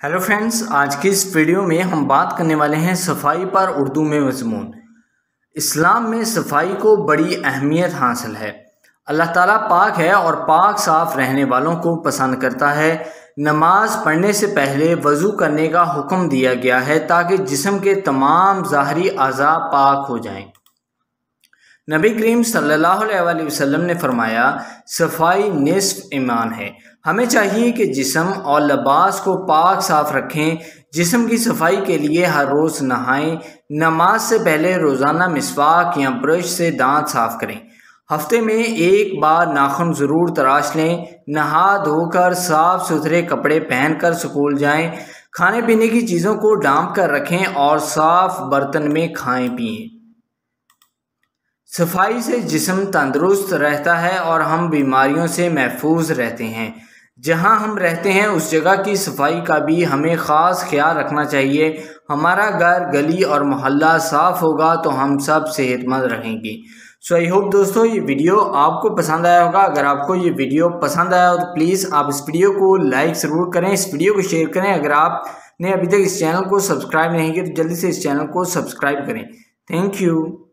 Hello friends, आज की इस वीडियो में हम बात करने वाले हैं सफाई पर उर्दू में मज़मून। इस्लाम में सफाई को बड़ी अहमियत हासिल है। अल्लाह ताला पाक है और पाक साफ रहने वालों को पसंद करता है। नमाज पढ़ने से पहले वज़ू करने का हुक्म दिया गया है ताकि जिस्म के तमाम ज़ाहरी अज़ा पाक हो जाएं। नबी करीम सल्लल्लाहु अलैहि वसल्लम ने फरमाया, सफाई निस्फ ईमान है। हमें चाहिए कि जिस्म और लिबास को पाक साफ रखें। जिस्म की सफाई के लिए हर रोज़ नहाएं। नमाज से पहले रोज़ाना मिसवाक या ब्रश से दांत साफ करें। हफ्ते में एक बार नाखून ज़रूर तराश लें। नहा धोकर साफ़ सुथरे कपड़े पहनकर स्कूल जाएं। खाने पीने की चीज़ों को ढाँप कर रखें और साफ़ बर्तन में खाएं पिएं। सफाई से जिस्म तंदुरुस्त रहता है और हम बीमारियों से महफूज रहते हैं। जहां हम रहते हैं उस जगह की सफाई का भी हमें ख़ास ख्याल रखना चाहिए। हमारा घर, गली और मोहल्ला साफ़ होगा तो हम सब सेहतमंद रहेंगे। सो आई होप दोस्तों ये वीडियो आपको पसंद आया होगा। अगर आपको ये वीडियो पसंद आया हो तो प्लीज़ आप इस वीडियो को लाइक ज़रूर करें, इस वीडियो को शेयर करें। अगर आपने अभी तक इस चैनल को सब्सक्राइब नहीं किया तो जल्दी से इस चैनल को सब्सक्राइब करें। Thank you.